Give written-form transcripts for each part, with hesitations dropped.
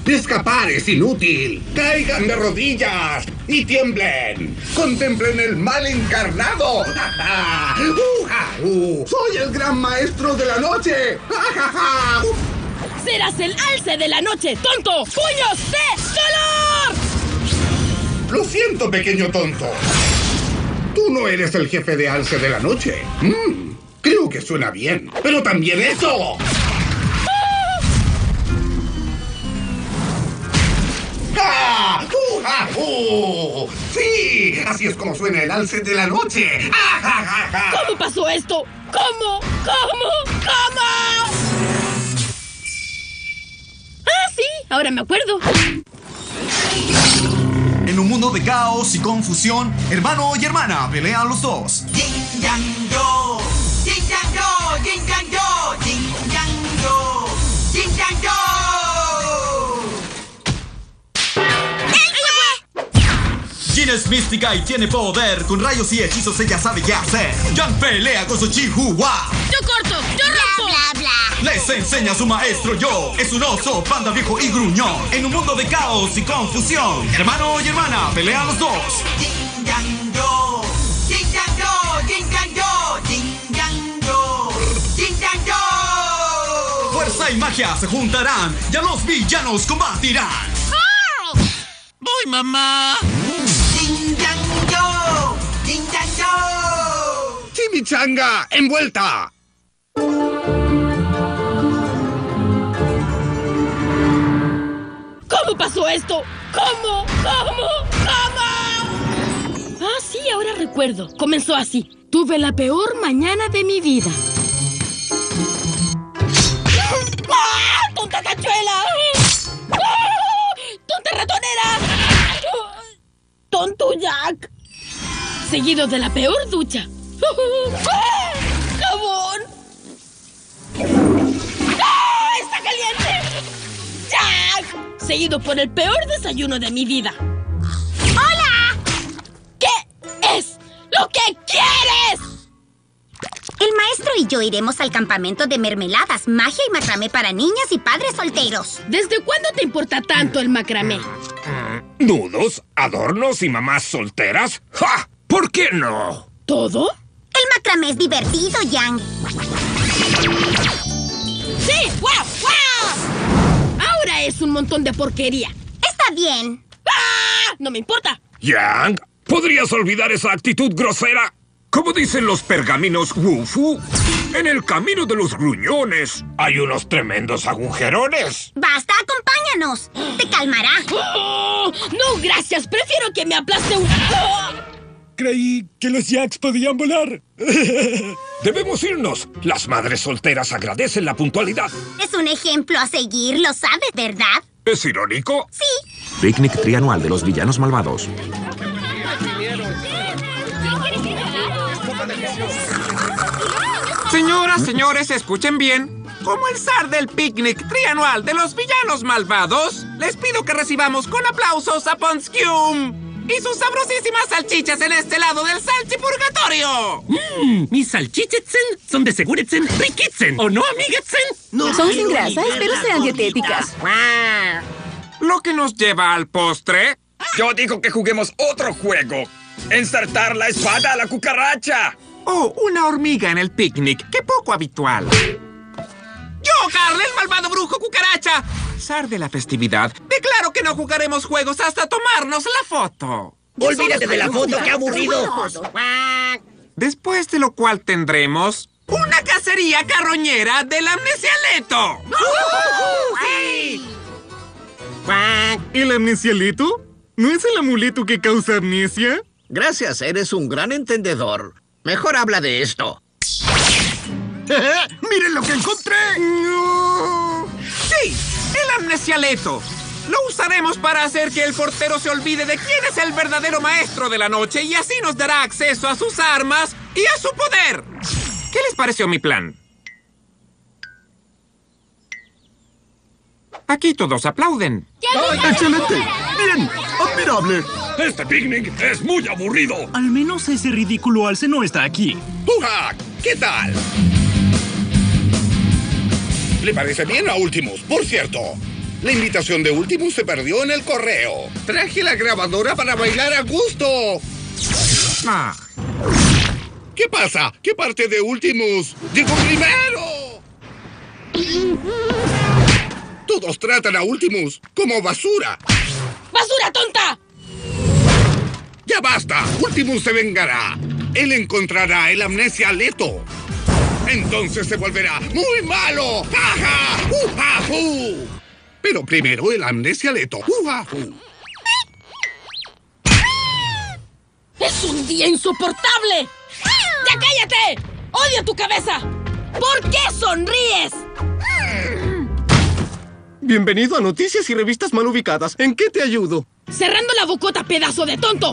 Escapar es inútil. Caigan de rodillas y tiemblen. Contemplen el mal encarnado. ¡Soy el gran maestro de la noche! ¡Serás el alce de la noche, tonto! ¡Puños de dolor! Lo siento, pequeño tonto. Tú no eres el jefe de alce de la noche. Creo que suena bien, pero también eso. ¡Sí! Así es como suena el alce de la noche. ¿Cómo pasó esto? ¿Cómo? Ah, sí, ahora me acuerdo. En un mundo de caos y confusión, hermano y hermana pelean los dos. Yin yang yo, yin yang yo, yin yang yo, yin yang yo, yin yang yo. Jin es mística y tiene poder. Con rayos y hechizos ella sabe qué hacer. Yang pelea con su Chihua. Yo corto, yo rompo. Bla, bla. Les enseña a su maestro Yo. Es un oso, panda viejo y gruñón. En un mundo de caos y confusión, hermano y hermana pelean los dos. Yin yang yo, yin yang yo, yin yang yo, yin yang yo, yin yang yo. Fuerza y magia se juntarán y a los villanos combatirán. ¡Voy, mamá! Yin yang yo, yin yang yo. ¡Chimichanga envuelta! ¿Cómo pasó esto? ¿Cómo? Ah, sí, ahora recuerdo. Comenzó así. Tuve la peor mañana de mi vida. ¡Ah! ¡Tonta tachuela! ¡Ah! ¡Tonta ratonera! ¡Tonto Jack! Seguido de la peor ducha. ¡Ah! ¡Jabón! ¡Ah! ¡Está caliente! ¡Jack! Seguido por el peor desayuno de mi vida. ¡Hola! ¿Qué es lo que quieres? El maestro y yo iremos al campamento de mermeladas, magia y macramé para niñas y padres solteros. ¿Desde cuándo te importa tanto el macramé? ¿Nudos, adornos y mamás solteras? ¡Ja! ¿Por qué no? ¿Todo? El macramé es divertido, Yang. ¡Sí! ¡Guau! ¡Guau! Ahora es un montón de porquería. Está bien. ¡Ah! No me importa. Yang, ¿podrías olvidar esa actitud grosera? Como dicen los pergaminos Wufu, en el camino de los gruñones hay unos tremendos agujerones. Basta, acompáñanos. Te calmará. ¡Oh! No, gracias. Prefiero que me aplaste un... ¡Oh! Creí que los Jacks podían volar. Debemos irnos. Las madres solteras agradecen la puntualidad. Es un ejemplo a seguir, lo sabes, ¿verdad? ¿Es irónico? Sí. Picnic trianual de los villanos malvados. Señoras, señores, escuchen bien. Como el zar del picnic trianual de los villanos malvados, les pido que recibamos con aplausos a Ponskyum y sus sabrosísimas salchichas en este lado del salchipurgatorio. Mis salchichetzen son de seguretzen riquitzen, ¿o no, amigatzen? No, son sin grasa, espero sean dietéticas. Lo que nos lleva al postre. Yo digo que juguemos otro juego. Ensartar la espada a la cucaracha. Oh, una hormiga en el picnic. ¡Qué poco habitual! ¡Yo, Carl, el malvado brujo cucaracha! Zar de la festividad, declaro que no jugaremos juegos hasta tomarnos la foto. Olvídate de la foto, qué aburrido. Después de lo cual tendremos una cacería carroñera del amnesialeto. ¡Sí! ¿El amnesialeto? ¿No es el amuleto que causa amnesia? Gracias, eres un gran entendedor. Mejor habla de esto. ¡Miren lo que encontré! Sí, el amnesialeto. Lo usaremos para hacer que el portero se olvide de quién es el verdadero maestro de la noche y así nos dará acceso a sus armas y a su poder. ¿Qué les pareció mi plan? Aquí todos aplauden. ¡Excelente! ¡Bien! ¡Admirable! Este picnic es muy aburrido. Al menos ese ridículo alce no está aquí. ¡Puja! ¿Qué tal? ¿Le parece bien a Ultimus? Por cierto, La invitación de Ultimus se perdió en el correo. Traje la grabadora para bailar a gusto. ¿Qué pasa? ¿Qué parte de Ultimus llegó primero? Todos tratan a Ultimus como basura. ¡Basura tonta! ¡Ya basta! Ultimus se vengará. Él encontrará el Amnesialeto. Entonces se volverá muy malo. ¡Ja, ja! ¡Ja, jú! Pero primero el Amnesialeto. ¡Ja, jú! ¡Es un día insoportable! ¡Ya cállate! ¡Odio tu cabeza! ¿Por qué sonríes? Bienvenido a Noticias y Revistas Mal Ubicadas. ¿En qué te ayudo? ¡Cerrando la bocota, pedazo de tonto!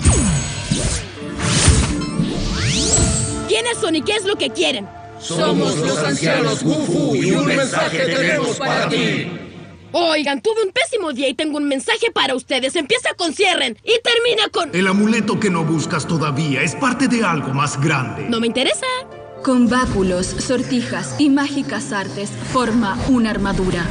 ¿Quiénes son y qué es lo que quieren? Somos los ancianos Wu-Fu y un mensaje tenemos para ti. Oigan, tuve un pésimo día y tengo un mensaje para ustedes. Empieza con cierren y termina con... El amuleto que no buscas todavía es parte de algo más grande. No me interesa. Con báculos, sortijas y mágicas artes, forma una armadura.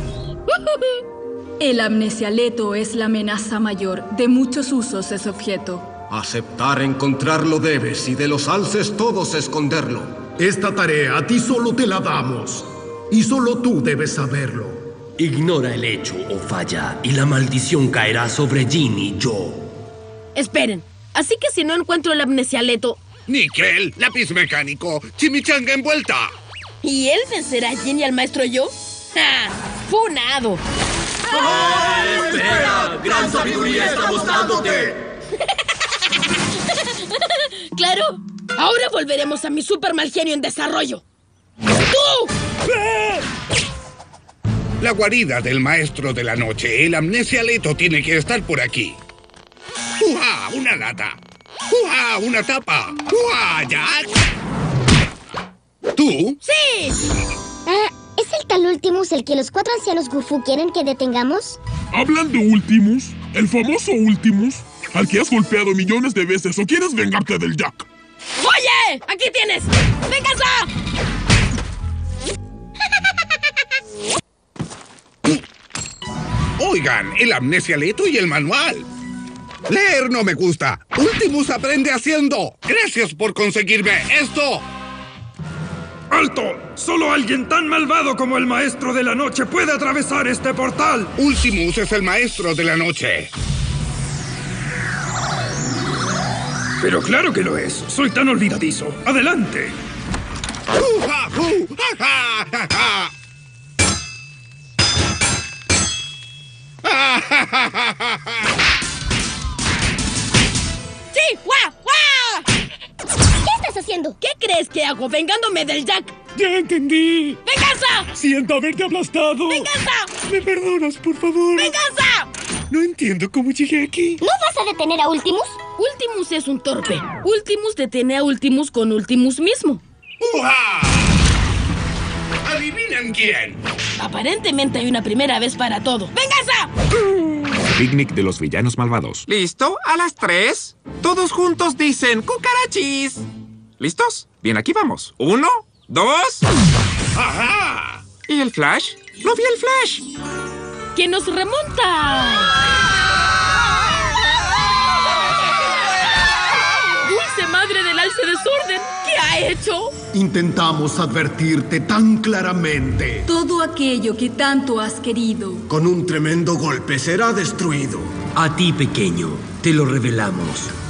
El amnesialeto es la amenaza mayor. De muchos usos es objeto. Aceptar encontrarlo debes y de los alces todos esconderlo. Esta tarea a ti solo te la damos. Y solo tú debes saberlo. Ignora el hecho o falla y la maldición caerá sobre Jin y yo. Esperen, así que si no encuentro el amnesialeto... Níquel, lápiz mecánico, chimichanga envuelta. ¿Y él vencerá a Jin y al maestro Yo? ¡Ja! ¡Funado! ¡Oh, espera! ¡Gran sabiduría estamos dándote! ¡Claro! Ahora volveremos a mi super mal genio en desarrollo. ¡Tú! La guarida del maestro de la noche, el amnesialeto, tiene que estar por aquí. ¡Uja! ¡Una lata! ¡Uja! ¡Una tapa! ¡Uja! ¡Jack! ¿Tú? ¡Sí! ¿Es el tal Ultimus el que los 4 ancianos Wu-Fu quieren que detengamos? ¿Hablan de Ultimus? ¿El famoso Ultimus? ¿Al que has golpeado millones de veces o quieres vengarte del Jack? ¡Oye! ¡Aquí tienes! ¡Venganza! Oigan, el amnesialeto y el manual. Leer no me gusta. Ultimus aprende haciendo. Gracias por conseguirme esto. ¡Alto! Solo alguien tan malvado como el maestro de la noche puede atravesar este portal. Ultimus es el maestro de la noche. Pero claro que lo es. Soy tan olvidadizo. ¡Adelante! ¡Ja, ja, ja, ja! ¡Sí! ¡Guau! ¡Guau! ¿Qué estás haciendo? ¿Qué crees que hago? ¡Vengándome del Jack! ¡Ya entendí! ¡Venganza! ¡Siento haberte aplastado! ¡Venganza! ¿Me perdonas, por favor? ¡Venganza! No entiendo cómo llegué aquí. ¿No vas a detener a Ultimus? Ultimus es un torpe. Ultimus detiene a Ultimus con Ultimus mismo. ¡Uja! ¿Adivinen quién? Aparentemente hay una primera vez para todo. ¡Venganza! Picnic de los villanos malvados. ¿Listo? ¿A las 3? Todos juntos dicen cucarachis. ¿Listos? Bien, aquí vamos. 1, 2... ¡Ajá! ¿Y el Flash? ¡No vi el Flash! ¡Que nos remonta! ¡Dulce madre del alce desorden! ¿Qué ha hecho? Intentamos advertirte tan claramente. Todo aquello que tanto has querido. Con un tremendo golpe será destruido. A ti, pequeño, te lo revelamos.